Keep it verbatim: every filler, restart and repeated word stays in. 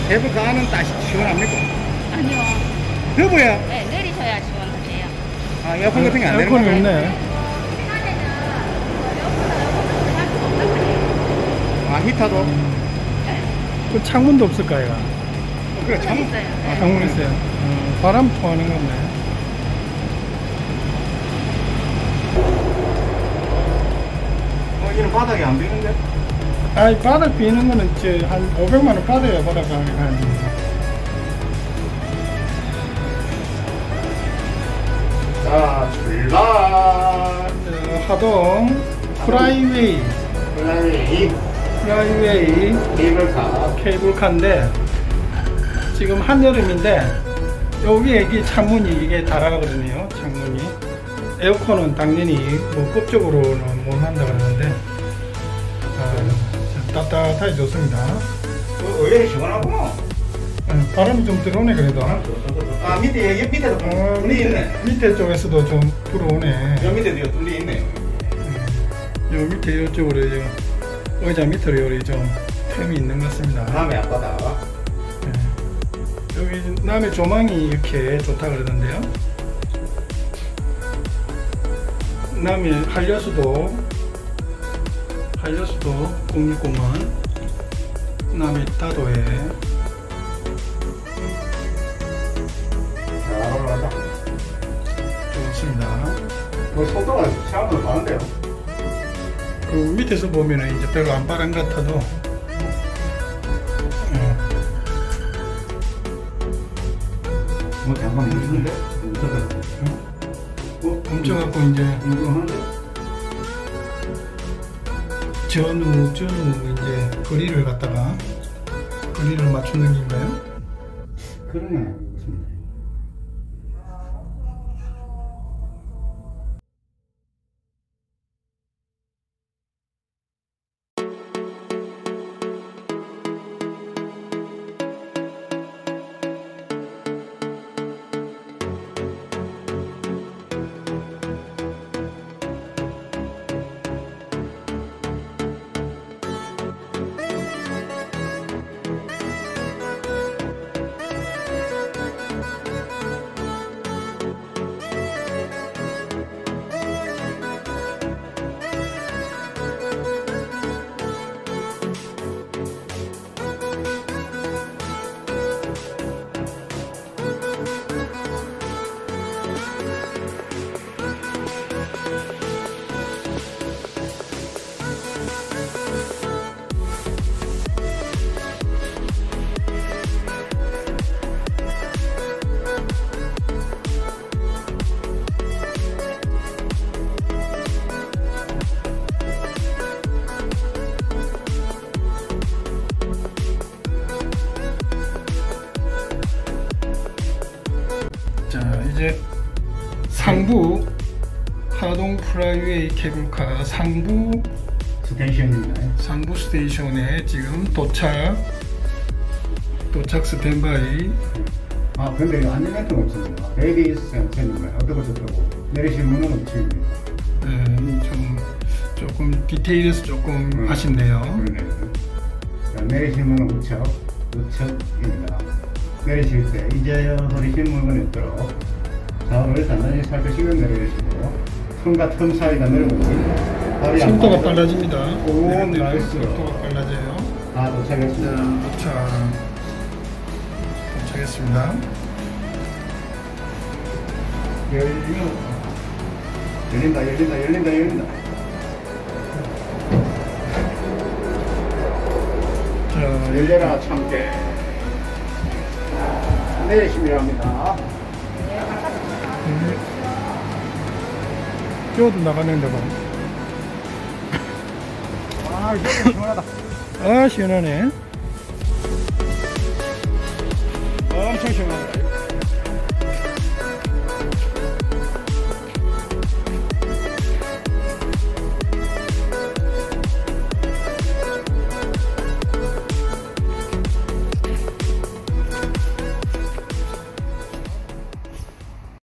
케이블카 안은 따시 시원합니까? 아니요. 여보야. 네, 내리셔야 시원하세요. 아, 에어컨 같은 게 안 되는 에어컨이 거네. 없네. 아, 히터도? 그 창문도 없을까요? 어, 그래, 참. 있어요. 아, 창문 있어요. 어, 바람 통하는 건데. 어, 얘는 바닥이 안 비는데? 아, 이 바닥 비는 거는 이제 한 오백만 원 받아야 바닥 가는. 자, 출발! 어, 하동 프라이웨이 플라이, 프라이웨이 케이블카. 케이블카인데 지금 한여름인데 여기 여기 창문이 이게 달아가거든요. 창문이 에어컨은 당연히 뭐 법적으로는 못 한다 그러는데 아, 따뜻하게 좋습니다. 어, 의외로 시원하구나. 어, 바람이 좀 들어오네 그래도. 아, 밑에, 여기 밑에도 어, 뚫리 있네. 밑에 쪽에서도 좀 들어오네. 여 밑에도 뚫리 있네. 요 밑에 이쪽으로 요 의자 밑으로 요리 좀 틈이 있는 것 같습니다. 다음에 앞바다. 네. 여기 남의 조망이 이렇게 좋다 그러던데요. 남의 한려수도 한려수도 국립공원 남의 다도에 자, 올라간다. 좋습니다. 그 속도가 생각보다 많은데요. 그 밑에서 보면은 이제 별로 안 빠른 것 같아도 어, 뭐 잠깐 있는데? 어, 멈춰갖고 이제 궁금한데? 전후 전후 이제 거리를 갖다가 거리를 맞추는 건가요? 그러네. 자 이제 상부 하동 프라이웨이 케이블카 상부 스테이션입니다. 상부 스테이션에 지금 도착 도착 스탠바이. 아, 근데 이거 안전벨트가 없습니다. 레이디스 센터는 어떻고 저쩌고 내리실 문은 없습니다. 네, 좀 조금 디테일에서 조금 음. 아쉽네요. 그러네요. 자, 내리실 문은 우측, 우측입니다. 내리실 때 이제 버리신 물건이 없도록 좌우를 단단히 살피시면 내려주시고 틈과 틈 사이가 내려오고 발이 안 속도가 빠져서 빨라집니다. 오, 네, 나이스. 속도가 빨라져요. 다 자, 도착했습니다. 도착 도착했습니다. 열리면 열린다, 열린다, 열린다, 열린다. 자, 열려라 참깨. 내리시면 합니다. 음, 뼈도 나가는데 봐. 아, 이거 시원하다. 아 시원하네. 엄청 시원하다.